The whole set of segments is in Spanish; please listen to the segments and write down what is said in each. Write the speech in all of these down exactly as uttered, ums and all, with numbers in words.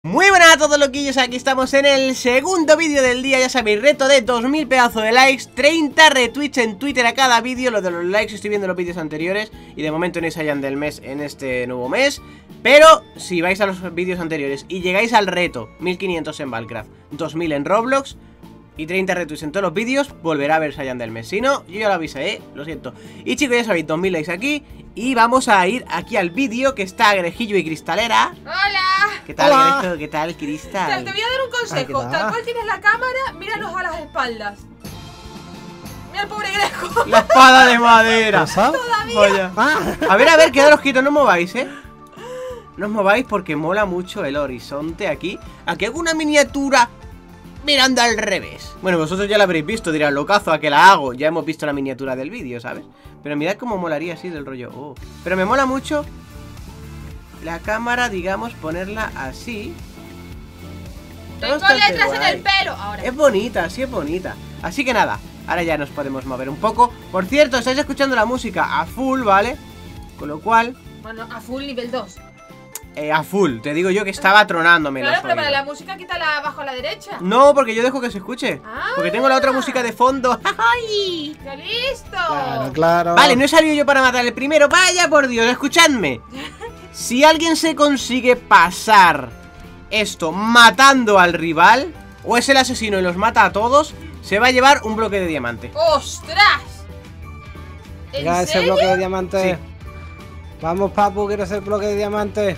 Muy buenas a todos loquillos, aquí estamos en el segundo vídeo del día. Ya sabéis, reto de dos mil pedazos de likes, treinta retweets en Twitter a cada vídeo. Lo de los likes estoy viendo los vídeos anteriores y de momento no es hayan del mes en este nuevo mes. Pero si vais a los vídeos anteriores y llegáis al reto mil quinientos en Valcraft, dos mil en Roblox y treinta retweets en todos los vídeos, volverá a ver Saiyan del mes. Si no, yo ya lo avisé, ¿eh? Lo siento. Y chicos, ya sabéis, dos mil likes aquí. Y vamos a ir aquí al vídeo que está Grejillo y Cristalera. ¡Hola! ¿Qué tal, Hola. Grejo? ¿Qué tal, Cristal? Te voy a dar un consejo. Ay, Tal cual tienes la cámara, míralos a las espaldas. Mira el pobre Grejo. La espada de madera. Todavía. Vaya. Ah. A ver, a ver, quedaros quietos, no os mováis, ¿eh? No os mováis porque mola mucho el horizonte aquí. Aquí hago una miniatura mirando al revés. Bueno, vosotros ya la habréis visto, dirán, locazo, a que la hago. Ya hemos visto la miniatura del vídeo, ¿sabes? Pero mirad cómo molaría así del rollo. Oh. Pero me mola mucho la cámara, digamos, ponerla así. Tengo Bastante letras en guay. el pelo. Ahora. Es bonita, sí es bonita. Así que nada, ahora ya nos podemos mover un poco. Por cierto, estáis escuchando la música a full, ¿vale? Con lo cual, Bueno, a full nivel dos. eh, a full, te digo yo que estaba tronándome Claro, los pero para oídos. la música quítala abajo a la derecha. No, porque yo dejo que se escuche. Ah. Porque tengo la otra música de fondo. ¡Ay! ¡Ya listo! Claro, claro. Vale, no he salido yo para matar el primero. Vaya por Dios, escuchadme. Si alguien se consigue pasar esto matando al rival, o es el asesino y los mata a todos, se va a llevar un bloque de diamante. ¡Ostras! ¿En Mira ese serio? bloque de diamante. Sí. Vamos, papu, quiero ese bloque de diamante.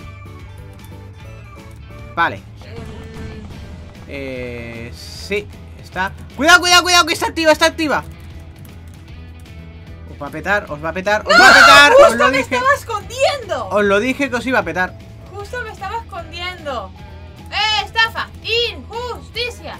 Vale. Eh... Sí, está... ¡Cuidado, cuidado, cuidado! Que está activa, está activa. Os va a petar, os va a petar, os va a petar. Os ¡Justo lo me dije. estaba escondiendo! Os lo dije que os iba a petar. Justo me estaba escondiendo. ¡Eh, estafa! ¡Injusticia!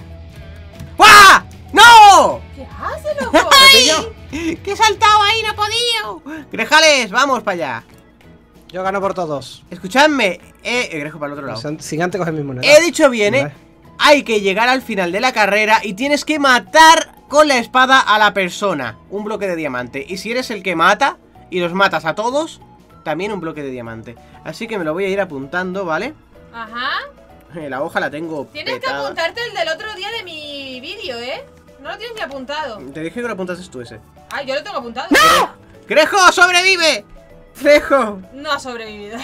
¡Guau! ¡No! ¿Qué hace, loco? ¡Ay! ¡Que he saltado ahí! ¡No he podido! Grejales, vamos para allá. Yo gano por todos. Escuchadme. Eh, eh, Grejo para el otro lado. Pues, Gigante coge mi moneda. He dicho bien, ¿eh? Vale. Hay que llegar al final de la carrera y tienes que matar con la espada a la persona. Un bloque de diamante. Y si eres el que mata y los matas a todos, también un bloque de diamante. Así que me lo voy a ir apuntando, ¿vale? Ajá. La hoja la tengo Tienes que petada. apuntarte el del otro día de mi vídeo, ¿eh? No lo tienes ni apuntado. Te dije que lo apuntases tú ese. Ah, yo lo tengo apuntado. ¡Grejo, sobrevive! ¡Grejo! No ha sobrevivido.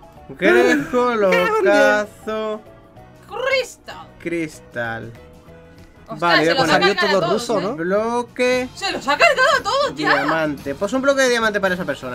Grejo, locazo, Crystal. cristal. Ostras, Vale, se voy a los poner ha Salió cargado todo a todos, ruso, ¿eh? ¿no? bloque Se los ha cargado a todos ya. diamante. Pues un bloque de diamante para esa persona.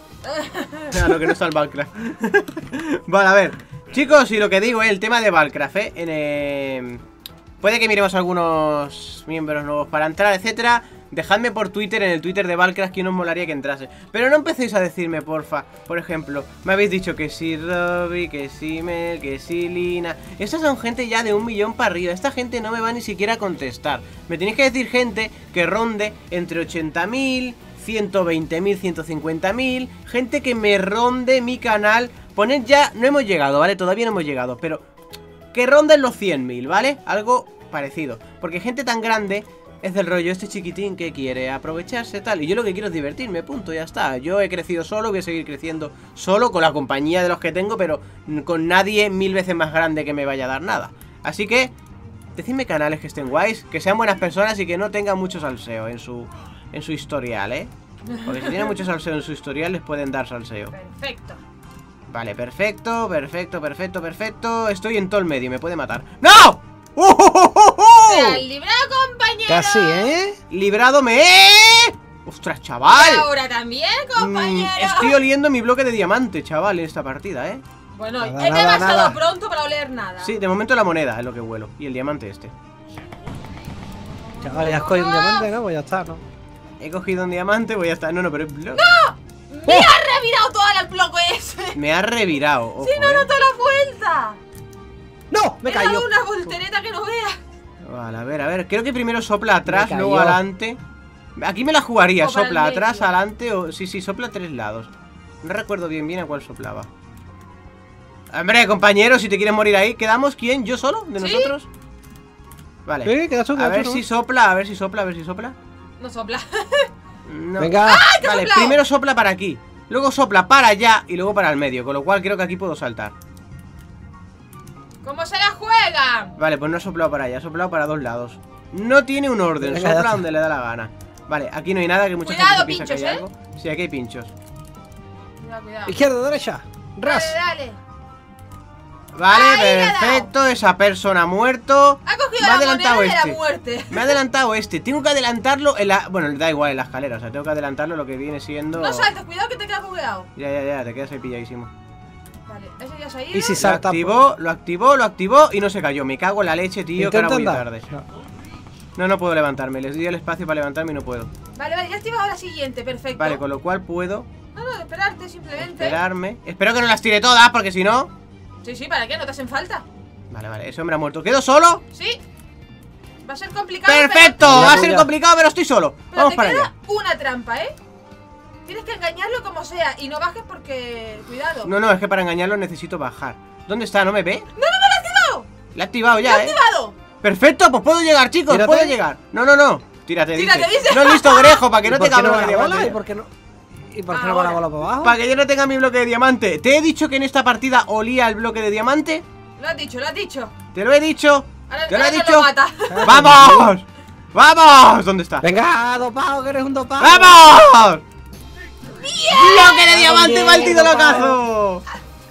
Claro, que no está el Valcraft. Vale, a ver. Chicos, y lo que digo, eh, el tema de Valcraft, eh, en, eh, puede que miremos algunos miembros nuevos para entrar, etcétera. Dejadme por Twitter, en el Twitter de Valcraft, que nos molaría que entrase. Pero no empecéis a decirme, porfa. Por ejemplo, me habéis dicho que si Robby, que si Mel, que si Lina. Estas son gente ya de un millón para arriba. Esta gente no me va ni siquiera a contestar. Me tenéis que decir gente que ronde entre ochenta mil, ciento veinte mil, ciento cincuenta mil. Gente que me ronde mi canal. Poned ya, no hemos llegado, ¿vale? Todavía no hemos llegado, pero que ronden los cien mil, ¿vale? Algo parecido. Porque gente tan grande es del rollo, este chiquitín que quiere aprovecharse tal. Y yo lo que quiero es divertirme, punto, ya está. Yo he crecido solo, voy a seguir creciendo solo, con la compañía de los que tengo, pero con nadie mil veces más grande que me vaya a dar nada. Así que, decidme canales que estén guays, que sean buenas personas y que no tengan mucho salseo en su, en su historial, ¿eh? Porque si tienen mucho salseo en su historial, les pueden dar salseo. Perfecto. Vale, perfecto, perfecto, perfecto, perfecto. Estoy en todo el medio, me puede matar. ¡No! ¡Uh, uh, uh, uh, uh! ¡Se han librado, compañero! Casi, ¿eh? ¡Librado me! ¡Ostras, chaval! Y ahora también, compañero. Mm, estoy oliendo mi bloque de diamante, chaval, en esta partida, ¿eh? Bueno, Nada, es nada, demasiado nada. pronto para oler nada. Sí, de momento la moneda es lo que huelo. Y el diamante este. Chaval, ya has cogido un diamante, ¿no? Pues ya está, ¿no? He cogido un diamante, voy a estar... No, no, pero es bloque. ¡Me ha revirado todo el bloque ese! Me ha revirado, ojo, ¡Sí, no eh. noto la vuelta! ¡No! Me He dado cayó. una voltereta que no veas. Vale, a ver, a ver. Creo que primero sopla atrás, Me luego cayó. adelante. Aquí me la jugaría, O para el sopla medio. atrás, adelante o... Sí, sí, sopla a tres lados. No recuerdo bien bien a cuál soplaba. Hombre, compañero, si te quieres morir ahí, ¿quedamos quién? ¿Yo solo? ¿De ¿Sí? nosotros? Vale. Sí, queda tú, A queda ver tú, si ¿no? sopla, a ver si sopla, a ver si sopla. No sopla. No. Venga. te ha Vale, soplado! primero sopla para aquí. Luego sopla para allá y luego para el medio. Con lo cual creo que aquí puedo saltar. ¿Cómo se la juegan? Vale, pues no ha soplado para allá, ha soplado para dos lados. No tiene un orden, Venga, sopla ya. donde le da la gana. Vale, aquí no hay nada, que mucha Cuidado, gente piensa que pinchos, hay ¿eh? algo. Sí, aquí hay pinchos. Cuidado, cuidado. Izquierda, derecha. Ras. Dale, dale. Vale, Ahí le he perfecto, esa persona ha muerto. Ha cogido Me ha la adelantado moneda de este. la muerte. Me ha adelantado este. Tengo que adelantarlo en la... Bueno, da igual en la escalera, o sea, tengo que adelantarlo lo que viene siendo... No saltes, cuidado que te quedas bugueado. Ya, ya, ya, te quedas ahí pilladísimo. Vale, ese ya se ha ido. Y si Lo salta. activó, lo activó, lo activó y no se cayó. Me cago en la leche, tío, que ahora Intenta voy andar. tarde. No. No, no puedo levantarme. Les di el espacio para levantarme y no puedo. Vale, vale, ya he activado la siguiente, perfecto. Vale, con lo cual puedo No, no, esperarte simplemente. esperarme. Espero que no las tire todas, porque si no... Sí, sí, ¿para qué? ¿No te hacen falta? Vale, vale, ese hombre ha muerto. ¿Quedo solo? Sí. Va a ser complicado. ¡Perfecto! pero- Va a Ya, ser ya. complicado, pero estoy solo. Pero, pero Vamos te para queda allá. una trampa, ¿eh? Tienes que engañarlo como sea y no bajes porque... Cuidado. No, no, es que para engañarlo necesito bajar. ¿Dónde está? ¿No me ve? ¡No, no, no, lo he activado! La he activado ¡Lo ya, he ¿eh? activado! Perfecto, pues puedo llegar, chicos, Tírate. puedo llegar. No, no, no. Tírate, Tírate, dice. dice. No he visto Grejo, para que ¿Y no por tenga qué no va bloque de la bola? ¿Y diamante. por qué no? ¿Y por qué no va la Ahora. bola para abajo? Para que yo no tenga mi bloque de diamante. ¿Te he dicho que en esta partida olía el bloque de diamante? Lo has dicho, lo has dicho. ¿Te lo he dicho? Ahora, ¿Te lo he ahora no dicho? lo mata. ¡Vamos! ¡Vamos! ¿Dónde está? Venga, dopado, que eres un dopado. ¡Vamos! ¡Bloque de diamante, Bien, maldito dopado. locazo!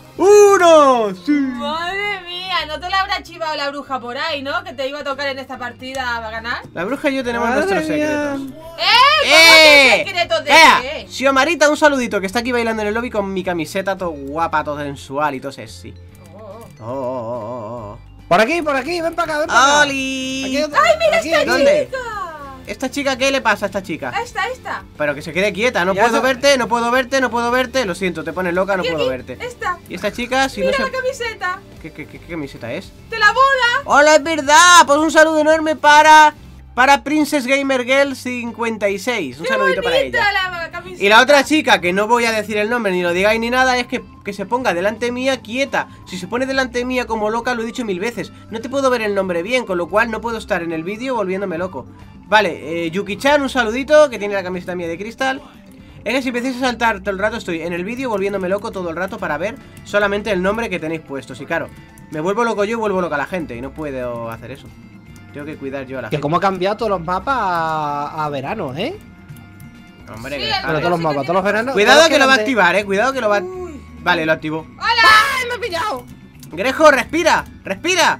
¡Uno! ¡Sí! Madre mía, no te la habrá chivado la bruja por ahí, ¿no? Que te iba a tocar en esta partida a ganar. La bruja y yo tenemos Madre nuestros mía. secretos. ¡Eh! ¡Eh! ¿Cómo que secretos de ¡Eh! qué? Xiomarita, un saludito, que está aquí bailando en el lobby con mi camiseta todo guapa, todo sensual y todo sexy. Oh, oh. Oh, oh, oh, oh. Por aquí, por aquí, ven para acá, ven para acá. ¡Oli! Aquí, ¡ay, mira esta ¿Dónde? ¿Esta chica qué le pasa a esta chica? Esta, esta. Pero que se quede quieta, no Ya puedo está. verte, no puedo verte, no puedo verte. Lo siento, te pones loca, no Aquí, puedo aquí, verte. Esta. Y esta chica, si Mira no la se... camiseta. ¿Qué, qué, qué, qué camiseta es? ¡De la boda! ¡Hola, es verdad! Pues un saludo enorme para... Para Princess Gamer Girl cincuenta y seis. Un ¡Qué saludito para bonita ella. la camiseta! Y la otra chica, que no voy a decir el nombre ni lo digáis ni nada, es que, que se ponga delante mía quieta. Si se pone delante mía como loca, lo he dicho mil veces. No te puedo ver el nombre bien, con lo cual no puedo estar en el vídeo volviéndome loco. Vale, eh, Yuki-chan, un saludito, que tiene la camiseta mía de cristal. Es que si empecéis a saltar todo el rato, estoy en el vídeo volviéndome loco todo el rato para ver solamente el nombre que tenéis puestos. Y claro, me vuelvo loco yo y vuelvo loca la gente, y no puedo hacer eso. Tengo que cuidar yo a la Que gente. cómo ha cambiado todos los mapas a, a verano, ¿eh? Hombre, Sí, que el dejad Pero de- todos los sí que mapas, todos los tiene- veranos. Cuidado todos que lo va a quedan de- activar, eh. Cuidado que lo va a... Uy. Vale, lo activó. ¡Hola! ¡Ay, me he pillado! Grejo, respira, respira.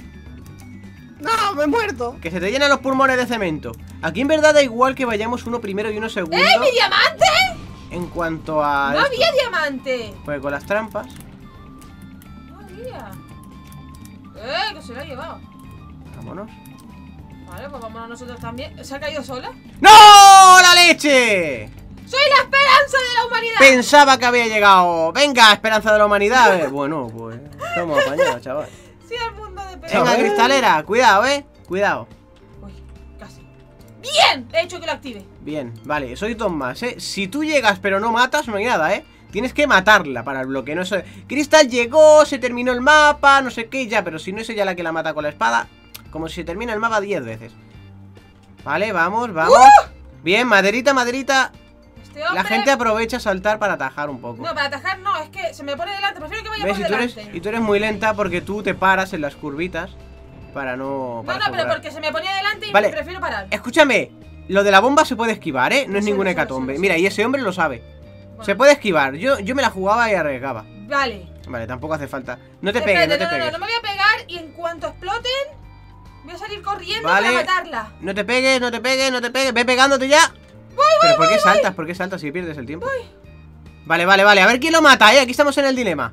¡No, me he muerto! Que se te llenan los pulmones de cemento. Aquí en verdad da igual que vayamos uno primero y uno segundo. ¡Eh, mi diamante! En cuanto a... ¡No esto. había diamante! Pues con las trampas. ¡No había! ¡Eh, que se lo ha llevado! Vámonos. Vale, pues vámonos nosotros también. ¿Se ha caído sola? ¡No! ¡La leche! ¡Soy la esperanza de la humanidad! Pensaba que había llegado. Venga, esperanza de la humanidad. Eh, Bueno, pues estamos apañados, chaval. Sí, al mundo de Venga, Chaval. cristalera, cuidado, eh. Cuidado. Uy, casi. ¡Bien! He hecho que lo active. Bien, vale, soy dos más, eh. Si tú llegas pero no matas, no hay nada, eh. Tienes que matarla para el bloque, no eso. Cristal llegó, se terminó el mapa, no sé qué, ya, pero si no es ella la que la mata con la espada, como si se termina el mapa diez veces. Vale, vamos, vamos. Bien, maderita, maderita. Este hombre... La gente aprovecha a saltar para atajar un poco. No, para atajar no, es que se me pone delante. Prefiero que vaya ¿Ves? por Y tú, eres, delante. y tú eres muy lenta porque tú te paras en las curvitas para no... No, para no, pero asegurar. porque se me ponía delante y Vale. prefiero parar. Escúchame, lo de la bomba se puede esquivar, ¿eh? No es Lo sé, ninguna lo sé, lo sé, hecatombe. lo sé. Mira, y ese hombre lo sabe. Bueno, Se puede esquivar. Yo, yo me la jugaba y arriesgaba. Vale. Vale, tampoco hace falta. No te pegues, Espérate, no te no, no, pegues. no, no me voy a pegar y en cuanto exploten, voy a salir corriendo Vale. para matarla. No te pegues, no te pegues, no te pegues. Ve pegándote ya. Pero ¿por qué saltas? ¿Por qué saltas si pierdes el tiempo? Vale, vale, vale. A ver quién lo mata, ¿eh? Aquí estamos en el dilema.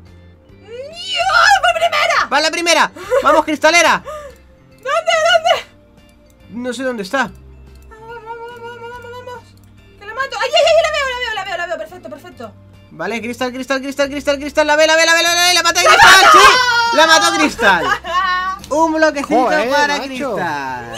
¡Dios! ¡Por primera! ¡Va la primera! ¡Vamos, cristalera! ¿Dónde? ¿Dónde? No sé dónde está. Vamos, vamos, vamos, vamos, vamos, vamos. Que la mato. ¡Ay, ay, ay! La veo, la veo, la veo, la veo. Perfecto, perfecto. Vale, cristal, cristal, cristal, cristal, cristal. La ve, la ve, la ve, la ve. ¡La mató cristal! ¡Sí! ¡La mató cristal! Un bloquecito Joder, para macho. cristal.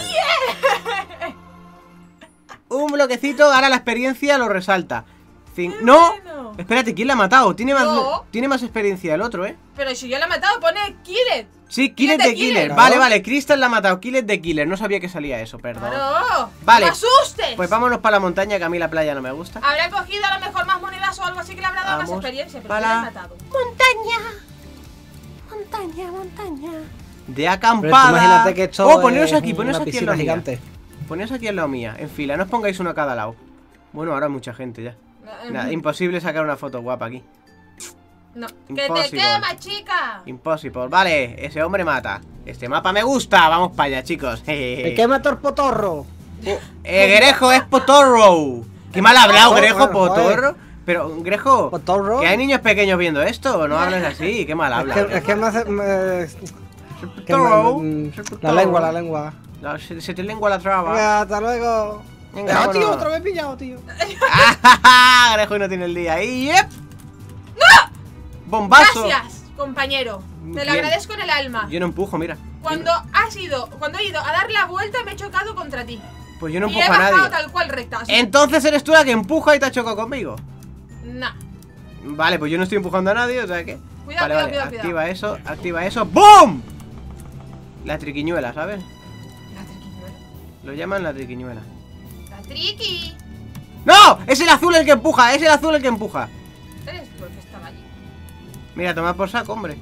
Un bloquecito, ahora la experiencia lo resalta. Cin- Qué ¡No! bueno. Espérate, ¿quién la ha matado? Tiene más, No. tiene más experiencia el otro, ¿eh? Pero si yo la he matado, pone Killed. Sí, Killer Killer de de Killer. Killer. Vale, Claro. vale, Crystal la ha matado. Killer de Killer. No sabía que salía eso, perdón. Claro. Vale. ¡No me asustes! Pues vámonos para la montaña, que a mí la playa no me gusta. Habrá cogido a lo mejor más monedas o algo así que le habrá dado más Vamos experiencia, pero para- yo la he matado. Montaña. Montaña, montaña. de acampada. Imagínate que esto oh, poneros es aquí, poneros una aquí en piscina la mía. gigante. Poneros aquí en la mía, en fila, no os pongáis uno a cada lado. Bueno, ahora mucha gente ya. Nada, imposible sacar una foto guapa aquí. No. ¡Que te Impossible. quema, chica! Imposible. Vale, ese hombre mata. Este mapa me gusta. Vamos para allá, chicos. ¿El que mató el potorro? Eh, Grejo es Potorro. Qué mal ha hablado, Grejo, Potorro, Potorro. Pero, Grejo, ¿Potorro? ¿que hay niños pequeños viendo esto? No hables así, qué mal Es habla. que, es que me hace... me- que Potorro. me- Es la Potorro. lengua, la lengua. No, se, se te lengua la traba. Venga, hasta luego. Venga, Ah, tío, vámonos. otra vez pillado, tío. Grejo no tiene el día. Y yep. Bombazo. Gracias, compañero. Te Bien. lo agradezco en el alma. Yo no empujo, mira. Cuando has ido, cuando he ido a dar la vuelta me he chocado contra ti. Pues yo no y he empujo a bajado nadie. tal cual recta. así. Entonces eres tú la que empuja y te ha chocado conmigo. Nah. Vale, pues yo no estoy empujando a nadie, o sea que. Cuidado, vale, cuidado, vale, cuidado, activa eso, activa eso. ¡Bum! La triquiñuela, ¿sabes? La triquiñuela. Lo llaman la triquiñuela. La triqui. ¡No! Es el azul el que empuja, es el azul el que empuja. Eres tú el que estaba allí. Mira, toma por saco, hombre.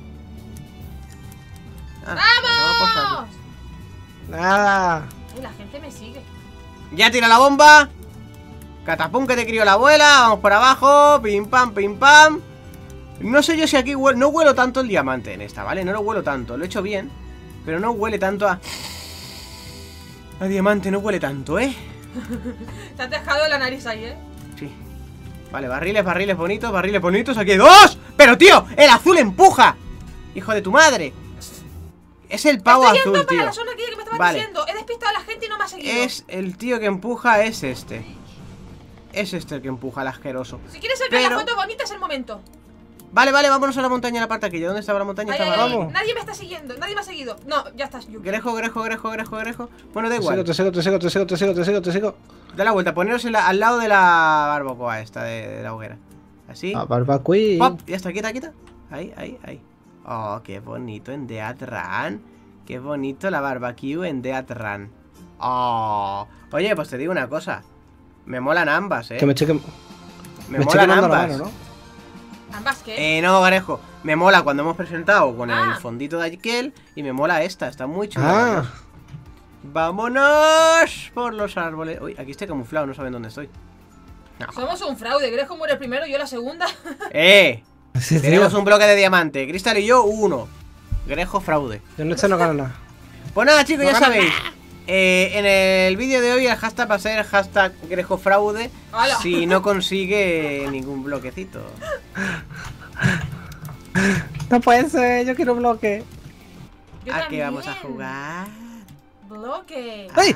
Ah, toma por saco. ¡Vamos! Nada. Ay, la gente me sigue. Ya tira la bomba. Catapum que te crió la abuela. Vamos por abajo. Pim pam, pim pam. No sé yo si aquí huele, no huelo tanto el diamante en esta, ¿vale? No lo huelo tanto, lo he hecho bien. Pero no huele tanto a... A diamante, no huele tanto, ¿eh? Te has dejado la nariz ahí, ¿eh? Sí. Vale, barriles, barriles bonitos, barriles bonitos. Aquí hay dos. Pero, tío, el azul empuja. Hijo de tu madre. Es el pavo Estoy azul, yendo para tío. la zona aquella que me estaban Vale. diciendo. He despistado a la gente y no me ha seguido. Es el tío que empuja, es este. Es este el que empuja, el asqueroso. Si quieres sacar Pero- la foto bonita es el momento. Vale, vale, vámonos a la montaña, a la parte aquella. ¿Dónde estaba la montaña? Ay, Estaba ay, ay, vamos. nadie me está siguiendo, nadie me ha seguido. No, ya estás, Yuki. Grejo, grejo, grejo, grejo, grejo. Bueno, da Te igual. sigo, te sigo, te sigo, te sigo, te sigo, te sigo, te sigo. Da la vuelta, poneros en la- al lado de la barbacoa esta, de, de la hoguera. Así. Ah, barbacoa. Pop, ya está, quieta, quieta. Ahí, ahí, ahí. Oh, qué bonito en Death Run. Qué bonito la barbecue en Death Run. Oh. Oye, pues te digo una cosa. Me molan ambas, eh. Que me estoy quem- Me, me estoy molan quemando la ambas. mano, ¿no? ¿Ambas qué? Eh, no, Garejo. Me mola cuando hemos presentado con Ah. el fondito de aquel. Y me mola esta, está muy chula. Ah, Vámonos por los árboles. Uy, aquí estoy camuflado, no saben dónde estoy. No. Somos un fraude. Grejo muere primero, yo la segunda. ¡Eh! sí, Tenemos tío. un bloque de diamante. Cristal y yo, uno. Grejo fraude. Yo no, este no gano nada. Pues nada, chicos, No ya gana sabéis. Eh, en el vídeo de hoy el hashtag va a ser hashtag Grejo fraude. ¡Hala! Si no consigue ningún bloquecito. No puede ser, yo quiero bloque. Yo ¿A qué también. vamos a jugar? Bloque. ¡Ay!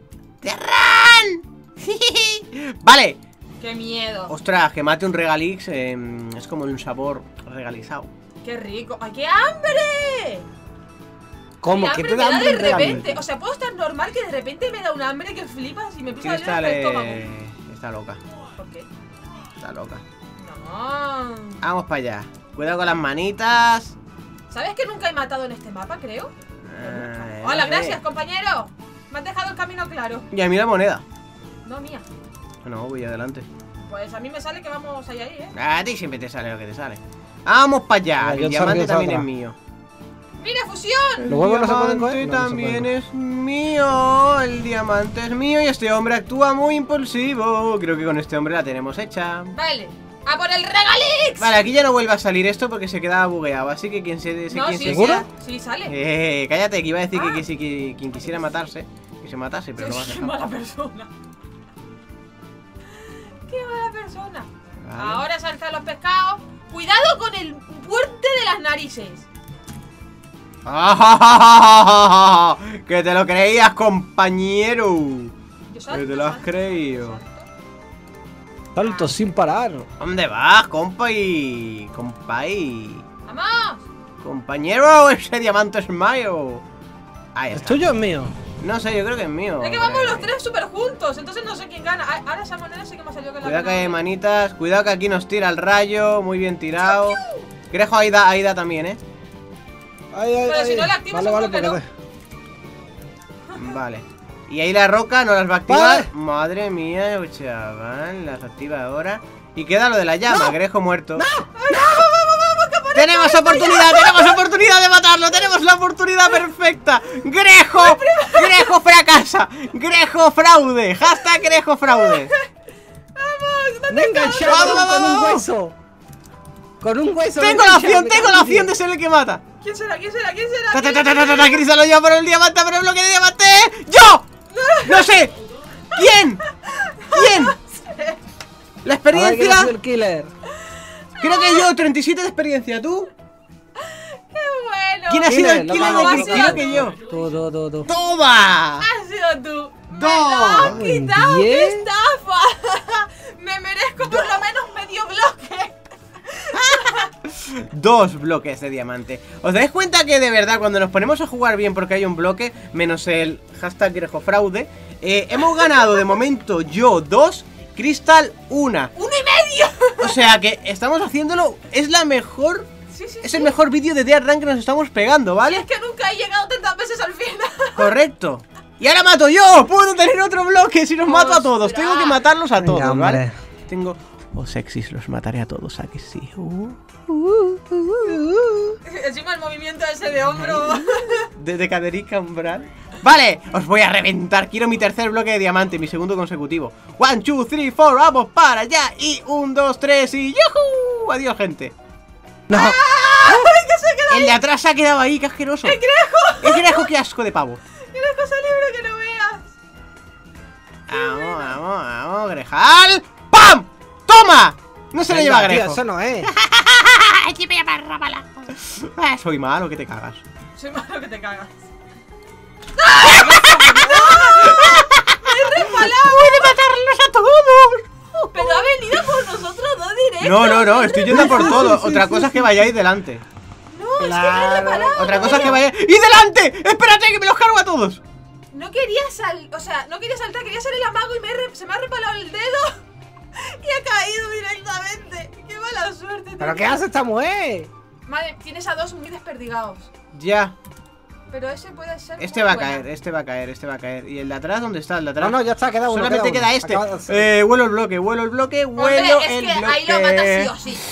¡Terran! Vale. Qué miedo. Ostras, que mate un regalix eh, es como un sabor regalizado. Qué rico. ¡Ay, qué hambre! ¿Cómo? Mi ¿Qué hambre te me da da hambre de de hambre? repente. O sea, puedo estar normal que de repente me da un hambre que flipas y me empieza a doler Cristal el estómago. eh, está loca. ¿Por qué? Está loca. No. Vamos para allá. Cuidado con las manitas. ¿Sabes que nunca he matado en este mapa, creo? Eh, Hola, no sé. gracias, compañero. Me has dejado el camino claro. Y a mí la moneda. No, mía. No, voy adelante. Pues a mí me sale que vamos ahí, ahí, ¿eh? A ti siempre te sale lo que te sale. Vamos para allá. Venga, El yo diamante sorteo también otra. es mío. ¡Mira, fusión! ¿Los huevos no se pueden El coger? diamante No, no se también pueden es mío. El diamante es mío y este hombre actúa muy impulsivo. Creo que con este hombre la tenemos hecha. Vale. ¡A por el regalix! Vale, aquí ya no vuelve a salir esto porque se quedaba bugueado. Así que quien se, se- No, quien sí, se sí, ¿Seguro? sí, sale. Eh, cállate, que iba a decir Ah. que, que, sí, que quien quisiera matarse, que se matase, pero no va a Qué hacer. mala persona. Qué mala persona. Vale. Ahora saltan los pescados. Cuidado con el puente de las narices. ¡Ah! Que te lo creías, compañero. Yo salto, Que te lo has salto, creído. salto. Salto sin parar. ¿Dónde vas, compa y... compa y... ¡Vamos! Compañero, ese diamante es mío. Ahí ¿Es está. tuyo o es mío? No sé, yo creo que es mío. Es que hombre. vamos los tres súper juntos, entonces no sé quién gana. Ah, ahora esa moneda sé que me ha salido que la Cuidado que gana. hay manitas. Cuidado que aquí nos tira el rayo. Muy bien tirado. Grejo, ahí da, ahí da también, ¿eh? Ay, ay, Pero ay. si no la activas, Vale, vale, seguro que porque Vale. Y ahí la roca no las va a activar. Vale. Madre mía, chaval. Las activa ahora. Y queda lo de la llama, Grejo muerto. ¡Vamos, vamos, vamos, que por Tenemos oportunidad, tenemos oportunidad de matarlo. Tenemos la oportunidad perfecta. Grejo, Grejo fracasa. Grejo fraude. Hashtag Grejo fraude. Vamos, Me he enganchado Vamos, con vamos, un vamos. hueso. Con un hueso. Tengo me he la enganchado, opción, me tengo cago la en opción de diez. ser el que mata. ¿Quién será? ¿Quién será? ¿Quién será? Ta, ta, ¿Quién ta, ta, ta, será? ta, Cris se lo lleva por el diamante, por el bloque de diamante. ¡Yo! No sé. ¿Quién? ¿Quién? La A ver quién ha experiencia. sido el killer. Creo que yo, treinta y siete de experiencia. ¿Tú? ¡Qué bueno! ¿Quién ha sido el Killer, killer lo de has Cris? sido Creo tú. que yo. Tú, tú, tú, tú. ¡Toma! ¡Has sido tú! ¡Me lo Dos. has quitado! ¡Qué ¿Diez? estafa! ¡Me merezco por lo menos medio bloque! Dos bloques de diamante. ¿Os dais cuenta que de verdad cuando nos ponemos a jugar bien porque hay un bloque, menos el hashtag Grejo fraude, eh, hemos ganado de momento yo dos, Crystal una? ¡Uno y medio! O sea que estamos haciéndolo, es la mejor, Sí, sí, es sí. el mejor vídeo de Dead Run que nos estamos pegando, Es ¿vale? que nunca he llegado tantas veces al final. Correcto. Y ahora mato yo, puedo tener otro bloque si los mato a todos, Ostras. tengo que matarlos a Venga, todos, hombre. ¿vale? Tengo... Oh, sexys, los mataré a todos, ¿a que sí? Uh, uh, uh, uh. Encima el movimiento ese de hombro. De, de caderica umbral. Vale, os voy a reventar. Quiero mi tercer bloque de diamante, mi segundo consecutivo. One, two, three, four, vamos para allá. Y un, dos, tres y ¡yujú! Adiós, gente. No. ¡Ay, que se queda! El de atrás se ha quedado ahí, qué asqueroso. ¡El Grejo! El Grejo, qué asco de pavo. ¡Tienes cosa libre que no veas! Vamos, vamos, vamos, Grejal. ¡Pam! ¡Toma! No se lo lleva Venga, tío, Grejo. eso no es. Ah, soy malo, que te cagas. Soy malo que te cagas. ¡Puede matarlos a todos! Pero ha venido por nosotros dos directos. No, no, no, estoy yendo por todo. Otra cosa es que vayáis delante. No, es Claro. que me he reparado. Otra no cosa es que quería- vayáis. ¡Y delante! ¡Espérate que me los cargo a todos! No quería sal... O sea, no quería saltar, quería ser el amago y me he re- se me ha repalado el dedo. Y he caído directamente. ¡Qué mala suerte! tío. ¿Pero qué hace esta mujer? Vale, tienes a dos muy desperdigados. Ya. Pero ese puede ser. Este muy va a buena. caer, este va a caer, este va a caer. ¿Y el de atrás dónde está? El de atrás. No, no, ya está, queda uno. Solamente queda, queda uno. este. Acaba de- Eh, vuelo el bloque, vuelo el bloque, Hombre, vuelo es el que bloque. ahí lo matas sí o sí.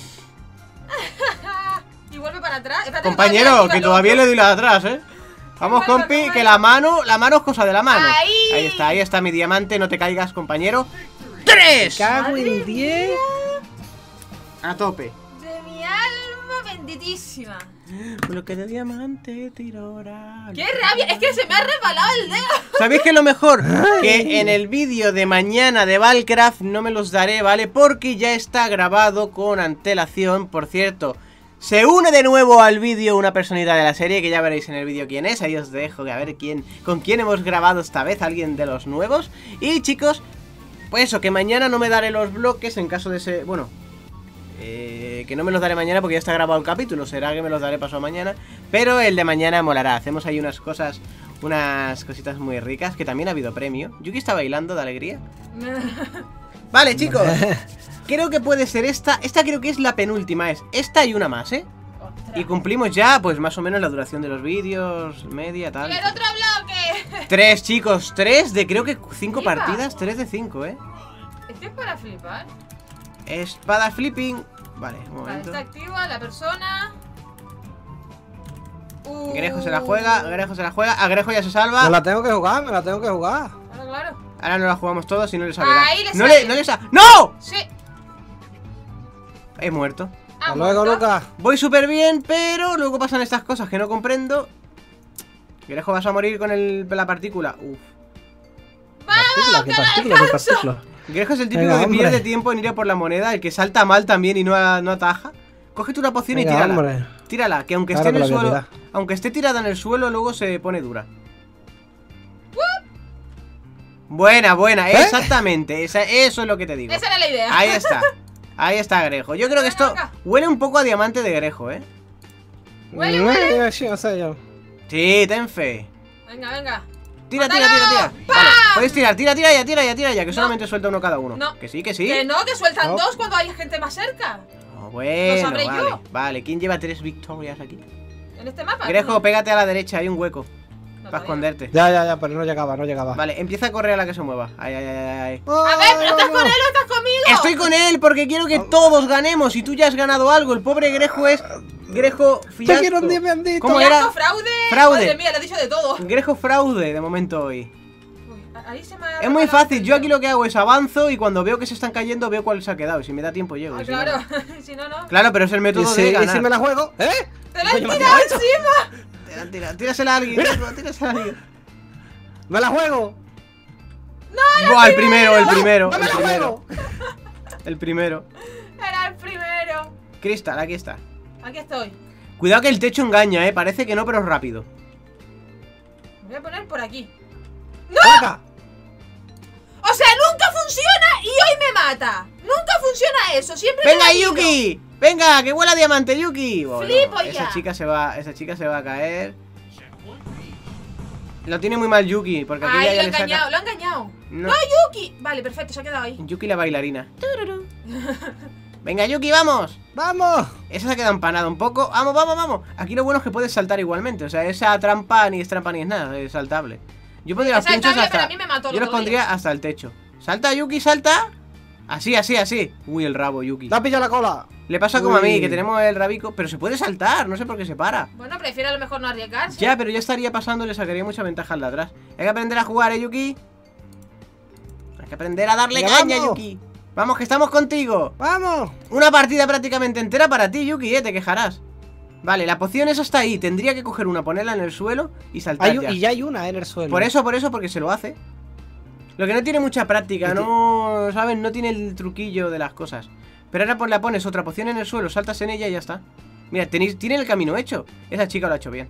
Y vuelve para atrás. Espérate, Compañero, todavía que activa todavía el le doy la de atrás, ¿eh? Vamos, Bueno, compi, bueno. que la mano, la mano es cosa de la mano. Ahí. Ahí está, ahí está mi diamante, no te caigas, compañero. ¡Tres! Cago Madre en diez. A tope. De mi alma benditísima. Bloque de diamante, tirora. ¡Qué rabia! Es que se me ha resbalado el dedo. ¿Sabéis qué es lo mejor? Que en el vídeo de mañana de Valcraft no me los daré, ¿vale? Porque ya está grabado con antelación. Por cierto, se une de nuevo al vídeo una personita de la serie, que ya veréis en el vídeo quién es. Ahí os dejo, que a ver quién, con quién hemos grabado esta vez, alguien de los nuevos. Y chicos, pues eso, que mañana no me daré los bloques en caso de ese... Bueno... Eh, que no me los daré mañana porque ya está grabado el capítulo. Será que me los daré pasado mañana. Pero el de mañana molará. Hacemos ahí unas cosas, unas cositas muy ricas. Que también ha habido premio. Yuki está bailando de alegría. Vale, chicos, creo que puede ser esta. Esta creo que es la penúltima. Es esta y una más, ¿eh? Y cumplimos ya, pues más o menos la duración de los vídeos. Media, tal. ¡Y el otro bloque! Tres, chicos, tres de creo que cinco Flipa. partidas. Tres de cinco, ¿eh? Este es para flipar. Espada flipping. Vale, un Vale, momento. está activa la persona. Uh. Grejo se la juega, Grejo se la juega. A Grejo ya se Me salva. la tengo que jugar, me la tengo que jugar. Claro, claro. Ahora no la jugamos todos y no le sale. Ahí le no sale. le, no le sa- ¡No! Sí. He muerto. Ha Hasta luego, muerto. Lucas. Voy súper bien, pero luego pasan estas cosas que no comprendo. Grejo, vas a morir con el, la partícula. Uf. Partícula, qué que la partícula, qué partícula. Grejo es el típico Venga, que hombre. pierde tiempo en ir a por la moneda, el que salta mal también y no, a- no ataja. Cógete una poción Venga, y tírala. hombre. Tírala, que aunque Claro esté en el que la voy a suelo, tirar. aunque esté tirada en el suelo, luego se pone dura. Buena, buena, ¿Eh? exactamente. Esa, eso es lo que te digo. Esa era la idea. Ahí está. Ahí está Grejo. Yo creo que esto Venga. huele un poco a diamante de Grejo, ¿eh? Huele, Mm, huele. sí, no sé yo. Sí, ten fe. Venga, venga. Tira, tira, ¡Mátalo! tira, tira. Vale, puedes tirar, tira, tira ya, tira ya, tira ya, que No. solamente suelta uno cada uno. No. Que sí, que sí. Que no, que sueltan No. dos cuando hay gente más cerca. Oh, bueno, sabré vale. yo. Vale, ¿quién lleva tres victorias aquí? En este mapa. Grejo, No. pégate a la derecha, hay un hueco. Para esconderte. Ya, ya, ya, pero no llegaba, no llegaba. Vale, empieza a correr a la que se mueva. Ay, ay, ay, ay, ay. A ver, ¿pero estás con él o estás conmigo? Estoy con él porque quiero que todos ganemos. Y tú ya has ganado algo. El pobre Grejo es Grejo Te quiero fiasco. un diamantito. ¿Cómo Fiasco, era? fraude. Fraude. Madre mía, le he dicho de todo. Grejo fraude de momento hoy. Uy, ahí se me ha Es muy reparado fácil. el Yo aquí lo que hago es avanzo y cuando veo que se están cayendo veo cuál se ha quedado. Y si me da tiempo llego. Ah, y si no, claro, no. si no, no. Claro, pero es el ¿Y método si, de y ganar. si me la juego? ¿Eh? ¡Te la he Coño, me ha tirado tirado encima! Tira, tira, tírasela a alguien. Grejo, tírasela a alguien. ¿Me la juego? Buah, el primero, el primero. ¡No me El la primero. juego! El primero. Era el primero. Crystal, aquí está. Aquí estoy. Cuidado que el techo engaña, eh. Parece que no, pero es rápido. Me voy a poner por aquí. ¡Saca! O sea, nunca funciona y hoy me mata. Nunca funciona eso. Siempre me ¡Venga, da miedo. Yuki! ¡Venga, que vuela diamante, Yuki! Bueno, Flipo esa ya. chica se va, esa chica se va a caer. Lo tiene muy mal Yuki, porque aquí Ay, ya, lo ya ha le saca. engañado, lo ha engañado. No. No, Yuki. Vale, perfecto, se ha quedado ahí. Yuki la bailarina. Venga, Yuki, vamos. ¡Vamos! Esa se ha quedado empanada un poco. Vamos, vamos, vamos. Aquí lo bueno es que puedes saltar igualmente. O sea, esa trampa ni es trampa ni es nada, es saltable. Yo pondría Es los pinchos saltable, hasta. pero a mí me mató el Yo los otro pondría hasta el techo. Salta, Yuki, salta. Así, así, así. Uy, el rabo, Yuki. ¡Te has pillado la cola! Le pasa como a mí, Uy. que tenemos el rabico. Pero se puede saltar, no sé por qué se para. Bueno, prefiero a lo mejor no arriesgarse. Ya, pero ya estaría pasando, le sacaría mucha ventaja al de atrás. Hay que aprender a jugar, ¿eh, Yuki? Hay que aprender a darle Venga, caña, vamos. Yuki. Vamos, que estamos contigo. ¡Vamos! Una partida prácticamente entera para ti, Yuki, ¿eh? Te quejarás. Vale, la poción esa está ahí. Tendría que coger una, ponerla en el suelo y saltar Hay, ya. y ya hay una en el suelo. Por eso, por eso, porque se lo hace. Lo que no tiene mucha práctica, Y no... ¿Sabes? No tiene el truquillo de las cosas. Pero ahora pues la pones otra poción en el suelo, saltas en ella y ya está. Mira, tenéis, tiene el camino hecho. Esa chica lo ha hecho bien.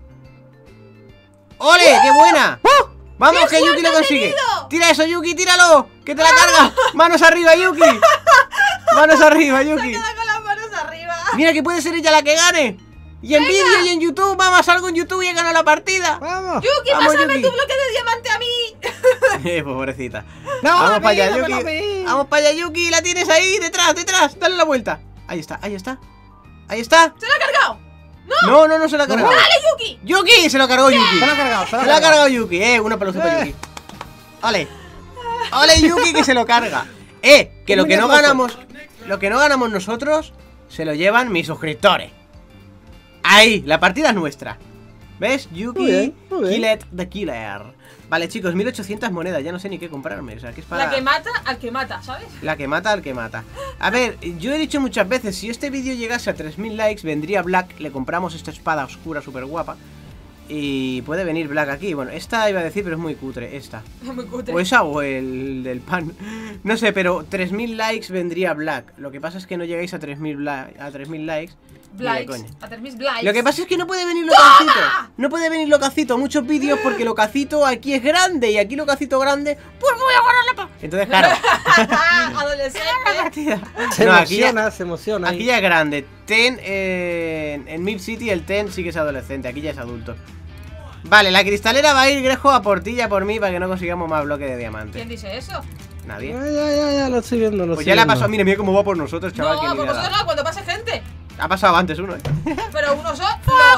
¡Ole! ¡Qué buena! ¡Vamos, ¡Qué que Yuki lo suerte he consigue! tenido! ¡Tira eso, Yuki! ¡Tíralo! ¡Que te la carga! ¡Manos arriba, Yuki! ¡Manos arriba, Se Yuki! queda con las manos arriba. ¡Mira que puede ser ella la que gane! Y en vídeo y en YouTube, vamos, salgo en YouTube y he ganado la partida. ¡Vamos! Yuki, Vamos, pásame Yuki. tu bloque de diamante a mí. Eh, pobrecita. ¡No, Vamos a para mí, allá, no me Yuki. lo vi! Vamos para allá, Yuki. La tienes ahí, detrás, detrás. Dale la vuelta. Ahí está, ahí está. Ahí está. ¡Se lo ha cargado! No, no, no se la ha cargado. ¡Dale, Yuki! Yuki, se lo cargó Yuki. Se la ha cargado, se la ha Se lo ha cargado. cargado Yuki. Eh, una pelusa para Eh. Yuki. Ole. Ole, Yuki, que se lo carga. Eh, que lo Muy que no hermoso. ganamos, lo que no ganamos nosotros, se lo llevan mis suscriptores. Ahí, la partida es nuestra. ¿Ves? Yuki, Muy bien, muy bien. Killet the Killer. Vale, chicos, mil ochocientas monedas. Ya no sé ni qué comprarme. O sea, que es para... La que mata al que mata, ¿sabes? La que mata al que mata. A ver, yo he dicho muchas veces, si este vídeo llegase a tres mil likes, vendría Black, le compramos esta espada oscura súper guapa. Y puede venir Black aquí. Bueno, esta iba a decir, pero es muy cutre, esta. Es muy cutre. O esa o el del pan. No sé, pero tres mil likes vendría Black. Lo que pasa es que no llegáis a tres mil a tres mil likes. Ni de Blikes. coña. A mis Blikes. Lo que pasa es que no puede venir Locacito. No puede venir Locacito a muchos vídeos porque Locacito aquí es grande y aquí Locacito grande, pues voy a ganar la pa. Entonces, claro. Adolescente. partida. Se No, aquí ya, emociona, se emociona. aquí ya es grande. Ten eh, en Mip City el Ten sí que es adolescente, aquí ya es adulto. Vale, la cristalera va a ir Grejo a por ti y a por mí para que no consigamos más bloques de diamante. ¿Quién dice eso? Nadie. Ya, ya, ya, ya, lo estoy viendo, lo Pues estoy ya le ha viendo. pasado, mira, mira cómo va por nosotros, chaval. que No, ni por nada. vosotros no, cuando pase gente. Ha pasado antes uno, eh. Pero uno solo.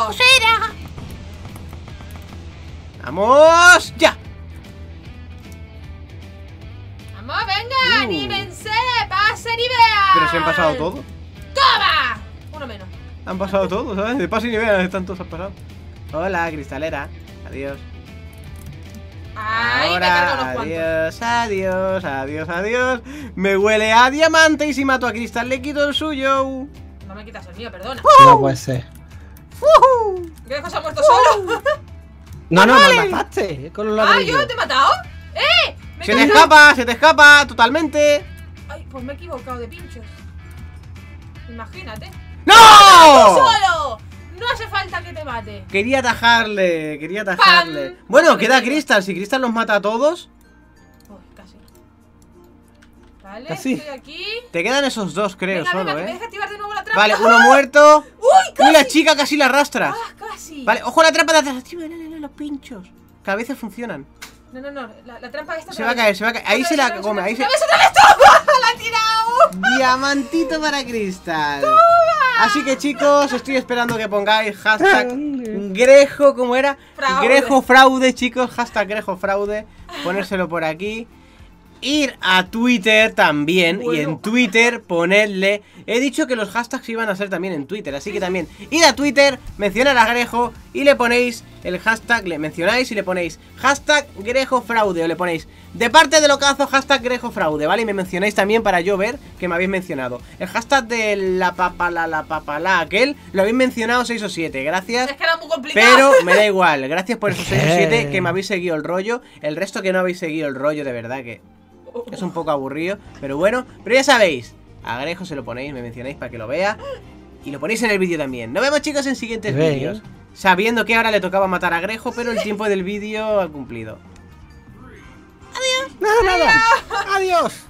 ¡Vamos! ¡Ya! Vamos, venga, Uh. anímense, pasen y vean. Pero se han pasado todos. ¡Toma! Uno menos. Han pasado todos, ¿sabes? De paso y ni vean, están todos han pasado. Hola, cristalera. Adiós. Ay, me he cargado unos Ahora, cuantos. adiós, adiós, adiós, adiós. Me huele a diamante y si mato a Cristal le quito el suyo. No me quitas el mío, perdona. No puede ser. ¡Ujú! ¿Qué se ha muerto solo? No, no, vale. me mataste con los Ah, ladrillos. ¿yo te he matado? ¡Eh! Me he Se te cargado- escapa, se te escapa totalmente. Ay, pues me he equivocado de pinchos. Imagínate. ¡No! ¡Solo! No hace falta que te mate. Quería atajarle, quería atajarle. ¡Pam! Bueno, Me queda tengo. Cristal. Si Cristal los mata a todos, Uy, casi. Vale, Casi. estoy aquí. te quedan esos dos, creo, Venga, solo, venga, que me ¿eh? deja activar de nuevo la trampa. Vale, uno muerto. ¡Uy, casi! Uy, la chica casi la arrastras. ¡Ah, casi! Vale, ojo a la trampa de atrás. Tío, dale, dale, los pinchos. Que a veces funcionan. No, no, no, la, la trampa esta Se otra va a vez. caer, se va a caer. Ahí Otra se vez, la otra vez, come, otra ahí vez, se... otra vez, otra vez, ¡la ha tirado! Diamantito para Cristal. Así que chicos, estoy esperando que pongáis hashtag Grejo, ¿cómo era? Fraude. Grejo fraude, chicos. Hashtag Grejo fraude. Ponérselo por aquí. Ir a Twitter también. Bueno. Y en Twitter ponerle. He dicho que los hashtags iban a ser también en Twitter. Así que también ir a Twitter, mencionar a Grejo y le ponéis el hashtag. Le mencionáis y le ponéis hashtag Grejo fraude. O le ponéis de parte del ocazo hashtag Grejo fraude, ¿vale? Y me mencionáis también para yo ver que me habéis mencionado. El hashtag de la papala, la papala, aquel, lo habéis mencionado seis o siete. Gracias. Es que era muy complicado. Pero me da igual. Gracias por esos seis o siete que me habéis seguido el rollo. El resto que no habéis seguido el rollo, de verdad que es un poco aburrido, pero bueno. Pero ya sabéis, a Grejo se lo ponéis, me mencionáis para que lo vea. Y lo ponéis en el vídeo también. Nos vemos, chicos, en siguientes Ve. vídeos. Sabiendo que ahora le tocaba matar a Grejo, pero el tiempo del vídeo ha cumplido. Nada, nada. Adiós.